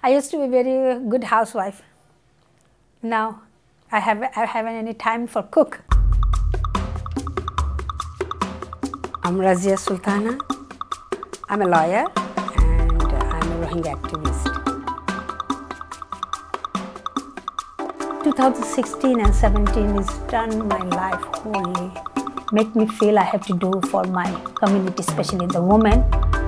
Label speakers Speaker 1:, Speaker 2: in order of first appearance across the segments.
Speaker 1: I used to be a very good housewife. Now I haven't any time for cook. I'm Razia Sultana. I'm a lawyer and I'm a Rohingya activist. 2016 and 17 has turned my life wholly. Make me feel I have to do for my community, especially the women.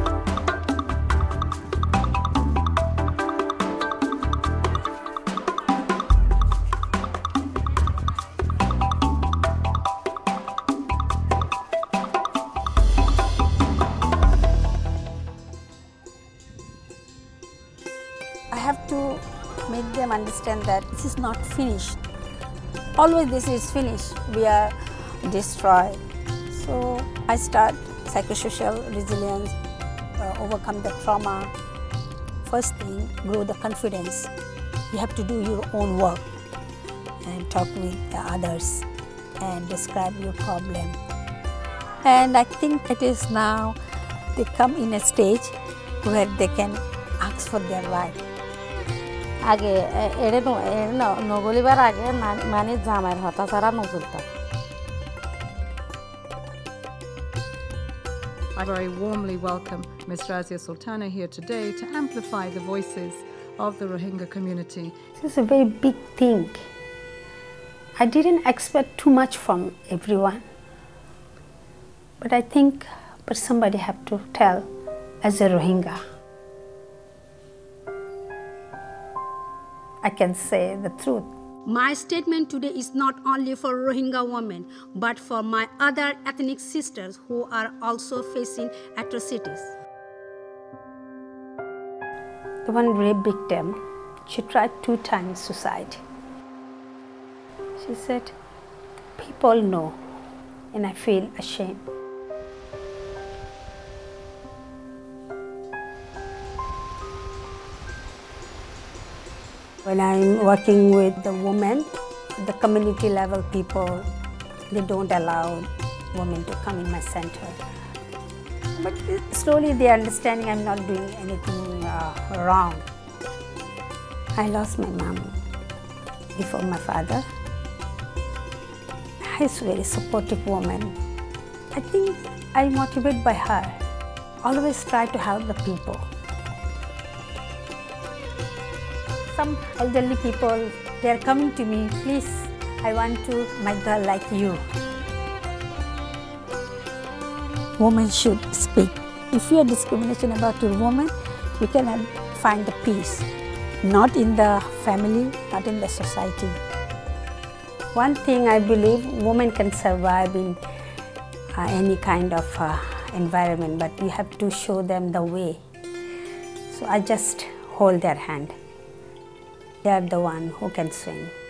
Speaker 1: I have to make them understand that this is not finished. Always this is finished. We are destroyed. So I start psychosocial resilience, overcome the trauma. First thing, grow the confidence. You have to do your own work and talk with the others and describe your problem. And I think it is now they come in a stage where they can ask for their right.
Speaker 2: আগে এড়ে নগলিবার আগে মানে জামাইয়ের হতা ছাড়া নজুলতা
Speaker 3: I very warmly welcome Ms. Razia Sultana here today to amplify the voices of the Rohingya community.
Speaker 1: This is a very big thing. I didn't expect too much from everyone, but I think somebody have to tell as a Rohingya. I can say the truth.
Speaker 4: My statement today is not only for Rohingya women, but for my other ethnic sisters who are also facing atrocities.
Speaker 1: The one rape victim, she tried 2 times suicide. She said, people know, and I feel ashamed. When I'm working with the women, the community level people, they don't allow women to come in my center. But slowly they are understanding I'm not doing anything wrong. I lost my mom before my father. She's a very supportive woman. I think I'm motivated by her. Always try to help the people. Some elderly people, they are coming to me, please, I want to my girl like you. Women should speak. If you are discrimination about your woman, you cannot find the peace. Not in the family, not in the society. One thing I believe, women can survive in any kind of environment, but you have to show them the way. So I just hold their hand. They are the one who can swing.